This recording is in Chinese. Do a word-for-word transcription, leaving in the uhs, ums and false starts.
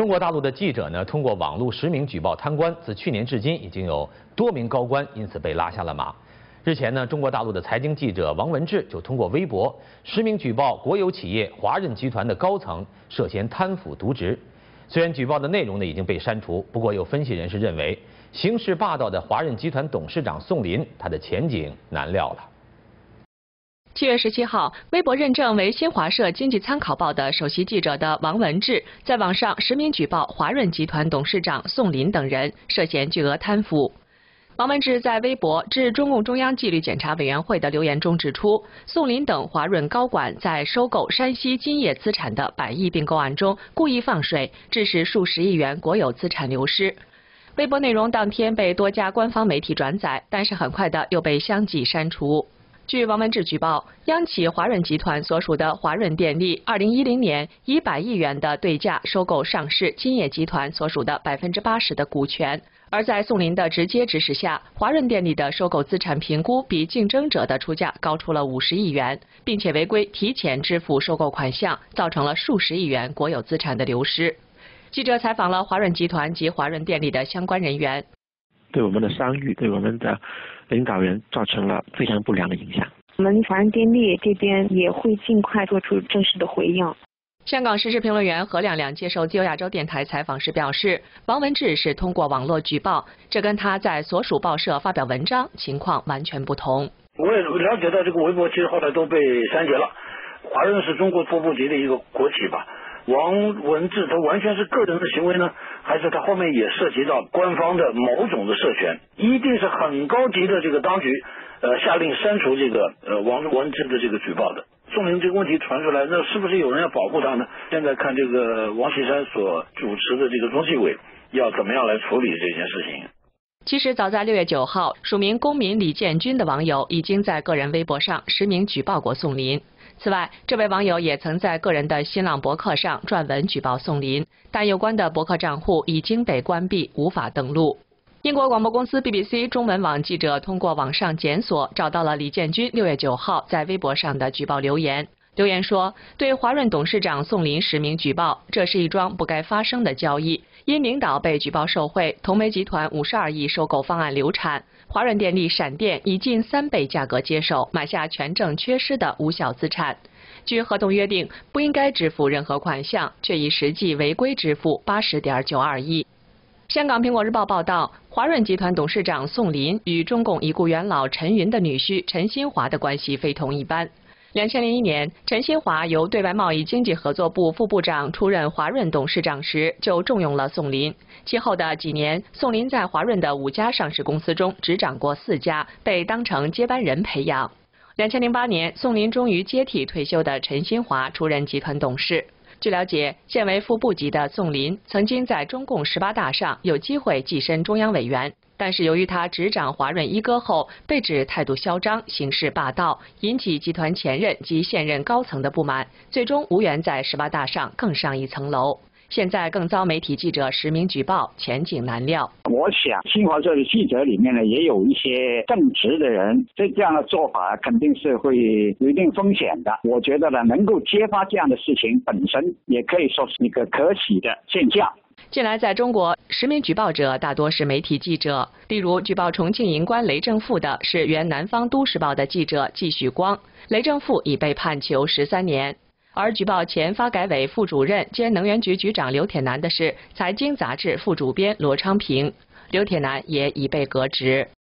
中国大陆的记者呢，通过网络实名举报贪官，自去年至今已经有多名高官因此被拉下了马。日前呢，中国大陆的财经记者王文志就通过微博实名举报国有企业华润集团的高层涉嫌贪腐渎职。虽然举报的内容呢已经被删除，不过有分析人士认为，行事霸道的华润集团董事长宋林，他的前景难料了。 七月十七号，微博认证为新华社经济参考报的首席记者的王文志，在网上实名举报华润集团董事长宋林等人涉嫌巨额贪腐。王文志在微博致中共中央纪律检查委员会的留言中指出，宋林等华润高管在收购山西金业资产的百亿并购案中故意放水，致使数十亿元国有资产流失。微博内容当天被多家官方媒体转载，但是很快的又被相继删除。 据王文志举报，央企华润集团所属的华润电力，二零一零年以百亿元的对价收购上市金业集团所属的百分之八十的股权。而在宋林的直接指使下，华润电力的收购资产评估比竞争者的出价高出了五十亿元，并且违规提前支付收购款项，造成了数十亿元国有资产的流失。记者采访了华润集团及华润电力的相关人员， 对我们的商誉，对我们的 领导人造成了非常不良的影响。 我们华润电力这边也会尽快做出正式的回应。 香港时事评论员何亮亮接受自由亚洲电台采访时表示，王文志是通过网络举报，这跟他在所属报社发表文章情况完全不同。 我也了解到这个微博其实后来都被删节了。华润是中国副部级的一个国企吧。 王文志他完全是个人的行为呢，还是他后面也涉及到官方的某种的授权？一定是很高级的这个当局，呃，下令删除这个呃王文志的这个举报的。宋林这个问题传出来，那是不是有人要保护他呢？现在看这个王岐山所主持的这个中纪委要怎么样来处理这件事情？ 其实早在六月九号，署名公民李建军的网友已经在个人微博上实名举报过宋林。此外，这位网友也曾在个人的新浪博客上撰文举报宋林，但有关的博客账户已经被关闭，无法登录。英国广播公司 B B C 中文网记者通过网上检索找到了李建军六月九号在微博上的举报留言。留言说，对华润董事长宋林实名举报，这是一桩不该发生的交易。 因领导被举报受贿，同煤集团五十二亿收购方案流产，华润电力闪电以近三倍价格接手，买下权证缺失的无效资产。据合同约定，不应该支付任何款项，却以实际违规支付八十点九二亿。香港苹果日报报道，华润集团董事长宋林与中共已故元老陈云的女婿陈新华的关系非同一般。 两千零一年，陈新华由对外贸易经济合作部副部长出任华润董事长时，就重用了宋林。其后的几年，宋林在华润的五家上市公司中执掌过四家，被当成接班人培养。两千零八年，宋林终于接替退休的陈新华出任集团董事。据了解，现为副部级的宋林曾经在中共十八大上有机会跻身中央委员。 但是由于他执掌华润一哥后，被指态度嚣张、行事霸道，引起集团前任及现任高层的不满，最终无缘在十八大上更上一层楼。现在更遭媒体记者实名举报，前景难料。 我想，新华社的记者里面呢，也有一些正直的人，这这样的做法肯定是会有一定风险的。我觉得呢，能够揭发这样的事情本身，也可以说是一个可喜的现象。 近来，在中国，实名举报者大多是媒体记者。例如，举报重庆银关雷政富的是原南方都市报的记者季许光，雷政富已被判囚十三年。而举报前发改委副主任兼能源局局长刘铁男的是财经杂志副主编罗昌平，刘铁男也已被革职。